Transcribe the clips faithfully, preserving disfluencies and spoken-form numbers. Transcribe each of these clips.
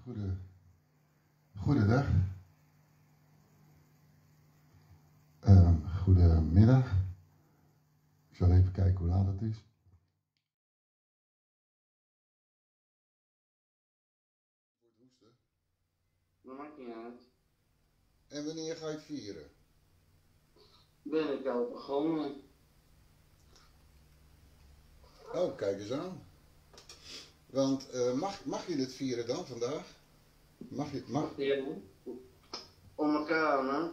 Goede, goedendag. Uh, goedemiddag. Ik zal even kijken hoe laat het is. Dat maakt niet uit. En wanneer ga je het vieren? Ben ik al begonnen. Oh, kijk eens aan. Want uh, mag, mag je dit vieren dan vandaag? Mag je, mag... Ja. Om elkaar, hè?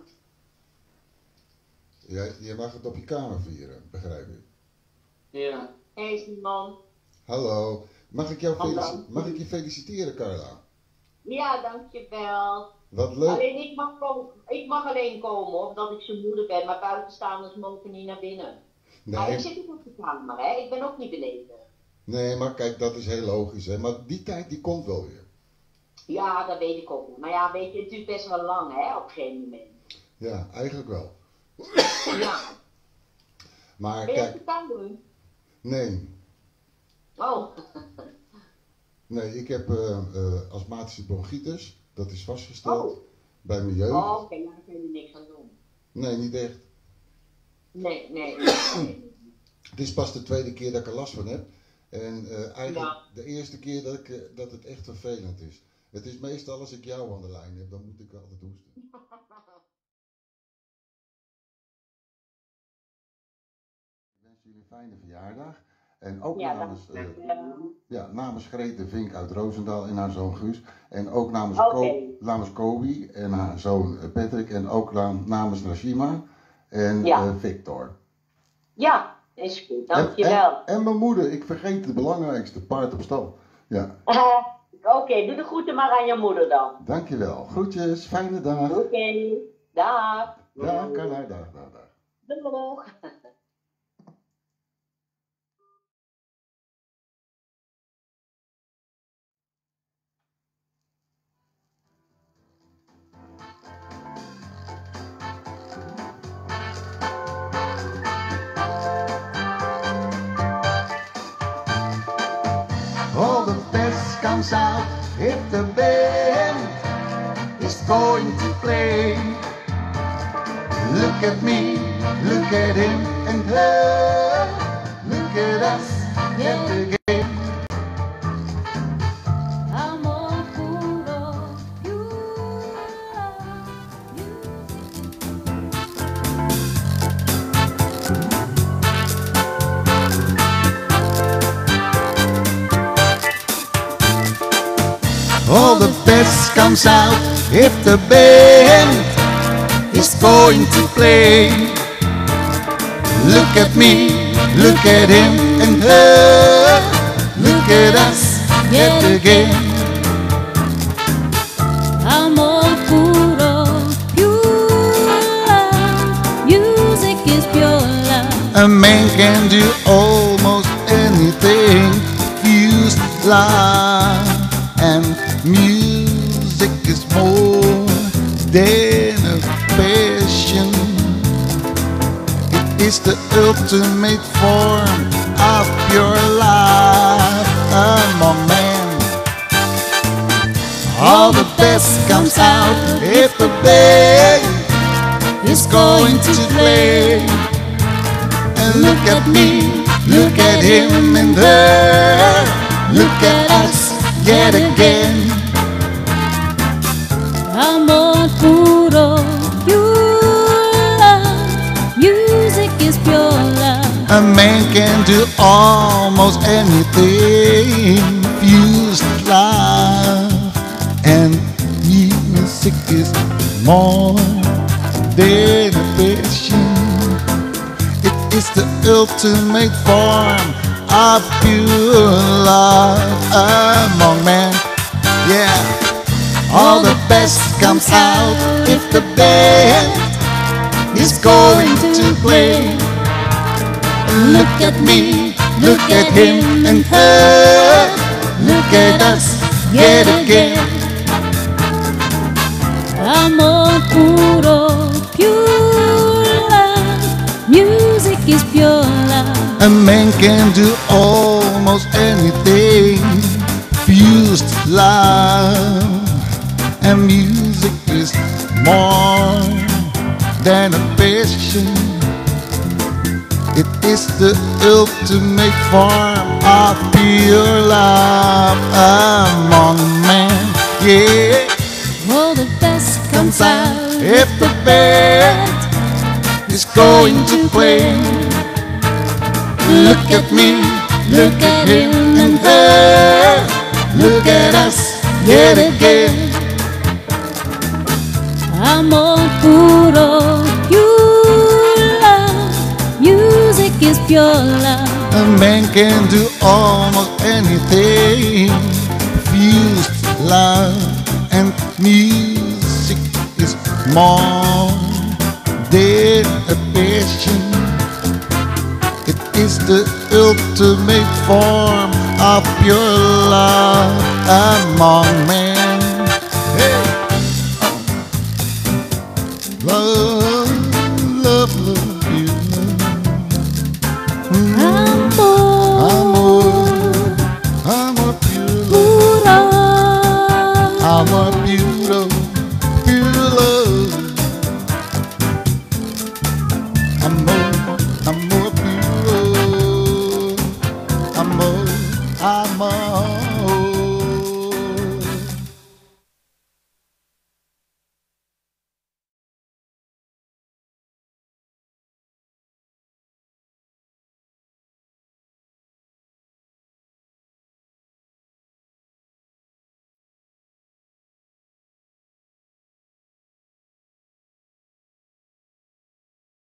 Ja, je mag het op je kamer vieren, begrijp ik. Ja. Hey Simon. Hallo. Mag ik jou Hallo. felici- mag ik je feliciteren, Carla? Ja, dankjewel. Wat leuk. Alleen ik mag, komen, ik mag alleen komen, omdat ik zijn moeder ben, maar buitenstaanders mogen niet naar binnen. Nee. Maar ik zit niet op de kamer, hè? Ik ben ook niet beneden. Nee, maar kijk, dat is heel logisch, hè. Maar die tijd, die komt wel weer. Ja, dat weet ik ook. Maar ja, weet je, het duurt best wel lang, hè, op een gegeven moment. Ja, eigenlijk wel. Ja. Maar Ben je kijk, op de kamer? nee. Oh. Nee, ik heb uh, uh, astmatische bronchitis. Dat is vastgesteld Oh. bij mijn jeugd. Oh, oké, okay, nou, daar kun je er niks aan doen. Nee, niet echt. Nee, nee, nee. Het is pas de tweede keer dat ik er last van heb. En uh, eigenlijk Ja. de eerste keer dat, ik, uh, dat het echt vervelend is. Het is meestal als ik jou aan de lijn heb, dan moet ik altijd hoesten. Ik wens jullie een fijne verjaardag. En ook Ja, namens, uh, dankjewel. ja, namens Grete Vink uit Roosendaal en haar zoon Guus. En ook namens, Oké. Ko- namens Kobi en haar zoon Patrick. En ook na- namens Rashima en Ja. uh, Victor. Ja, is goed, En, dankjewel. en, en mijn moeder, ik vergeet het belangrijkste, paard op stal. Ja, Uh, Oké, okay, doe de groeten maar aan je moeder dan. dankjewel. Groetjes, fijne dag. Oké, okay. Dag. Dag, Carla, dag, dag, dag. Doeg. All the best comes out if the band is going to play. Look at me, look at him and her. Look at us yet again. Amor puro, you All the best comes out if the band is going to play. Look at me, look at him and her. Look at us yet again. amor puro, pure love. Music is pure love. A man can do almost anything. Use love and music is more than a passion. It is the ultimate form of your life among men. All the best comes out if the band is going to play. And look at me, look at him and her. Look at us yet again. Amor puro, pure love. Music is pure love. A man can do almost anything. Fuse love and music is more than a passion. It is the ultimate form of pure love among men. Yeah. All the best comes out if the band is going to play. Look at me, look at him and her. Look at us yet again. Amor puro, pure love. Music is pure love. A man can do almost anything. Fused love and music is more than a passion. It is the ultimate form of pure love among men. Yeah, Oh, the best comes out if the band is going to play. Look at me, look at him and her. Look at us yet again. Amor puro, pure love. Music is pure love. A man can do almost anything. Fuse love and music is more than a passion. It is the ultimate form of pure love among men. Hey. Love, love, love you. Mm. Amor, Amor pure, puro. amor pure, pure love. Amor, amor pure, amor.